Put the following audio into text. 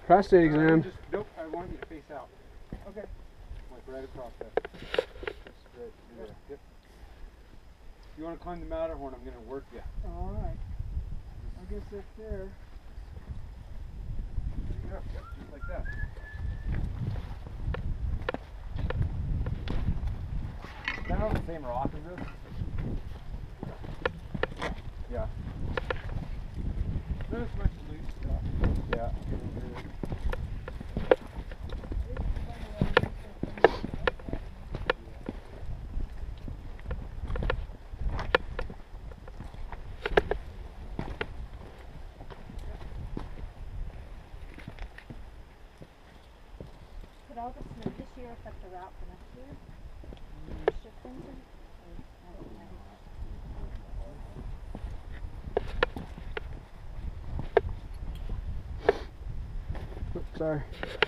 Prostate exam. Nope, I want you to face out. Okay. Like right across that. Right there. Yep. You want to climb the Matterhorn, I'm going to work you. Alright. I guess that's there. Yep, just like that. Is that on the same rock as this? Yeah. Not as much loose stuff. Yeah. Could all the snow this year affect the route for next year? Shift engine? Oops, sorry.